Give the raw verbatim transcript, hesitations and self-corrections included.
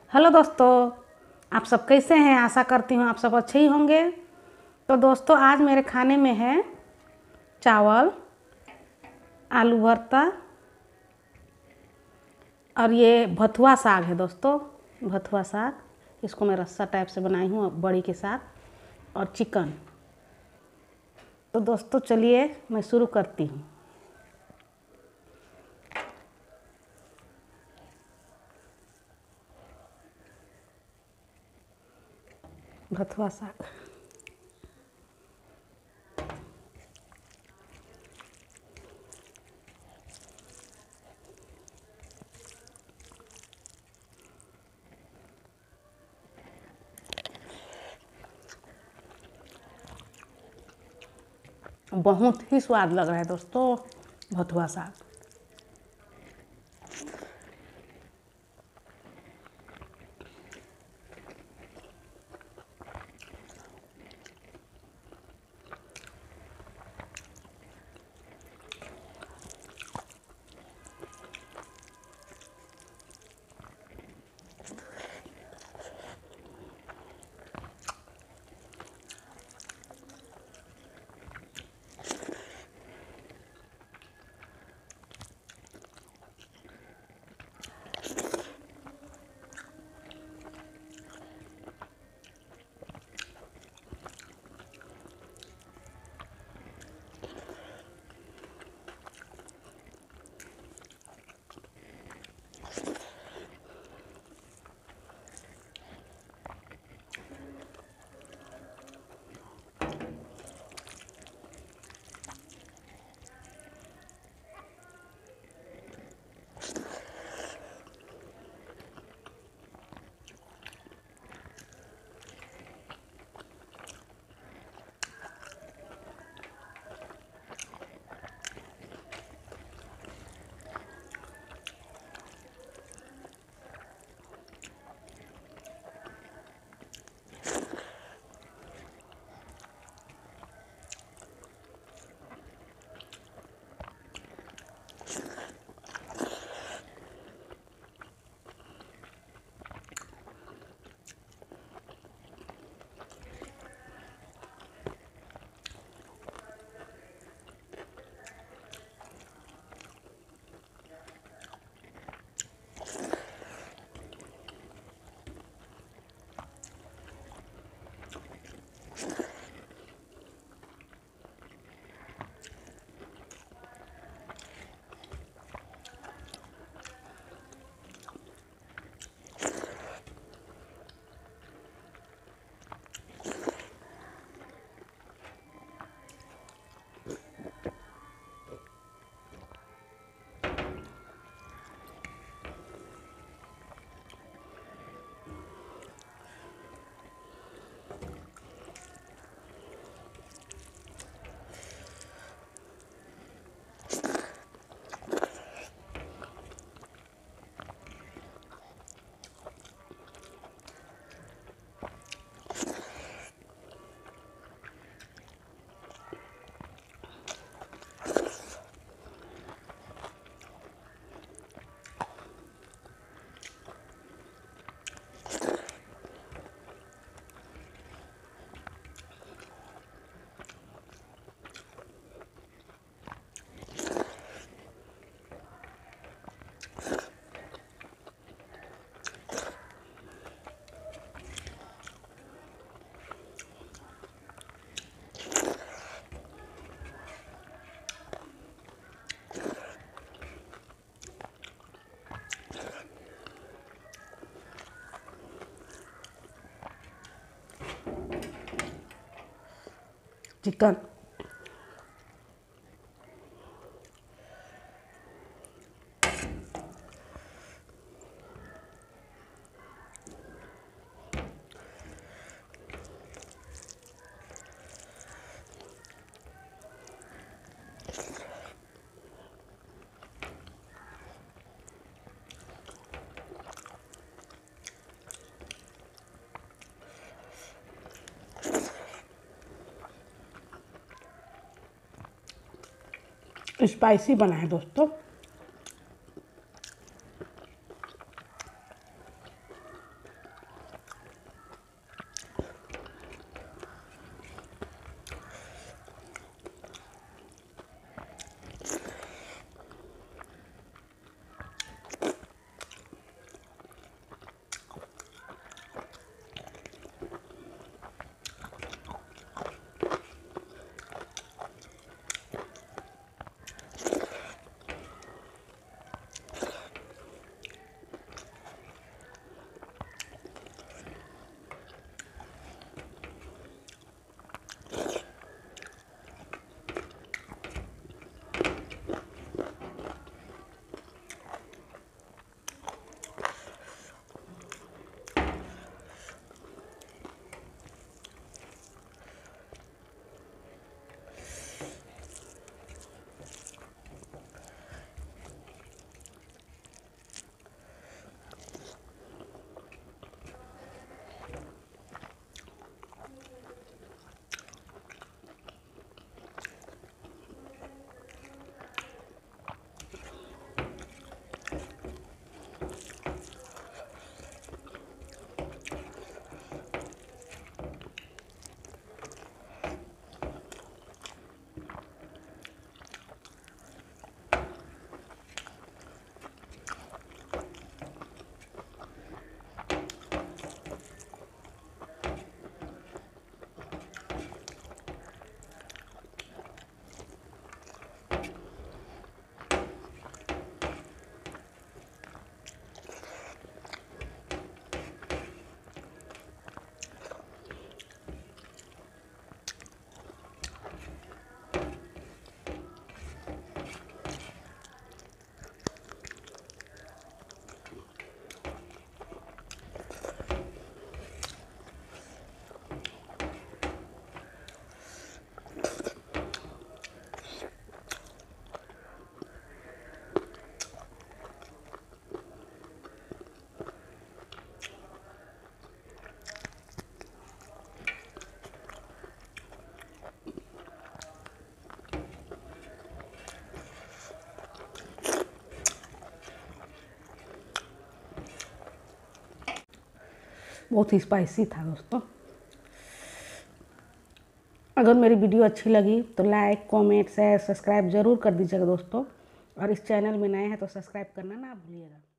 Hello दोस्तों, आप सब कैसे हैं। आशा करती हूँ आप सब अच्छे ही होंगे। तो दोस्तों, आज मेरे खाने में है चावल, आलू भरता और ये भथुआ साग है। दोस्तों, भथुआ साग इसको मैं रस्सा टाइप से बनाई हूँ बड़ी के साथ, और चिकन। तो दोस्तों चलिए मैं शुरू करती हूँ। भथुआ साग, बहुत ही स्वाद लग रहा है दोस्तों भथुआ साग। चिकन, स्पाइसी बना है दोस्तों। बहुत ही स्पाइसी था दोस्तों। अगर मेरी वीडियो अच्छी लगी तो लाइक, कमेंट, शेयर, सब्सक्राइब ज़रूर कर दीजिएगा दोस्तों। और इस चैनल में नए हैं तो सब्सक्राइब करना ना भूलिएगा।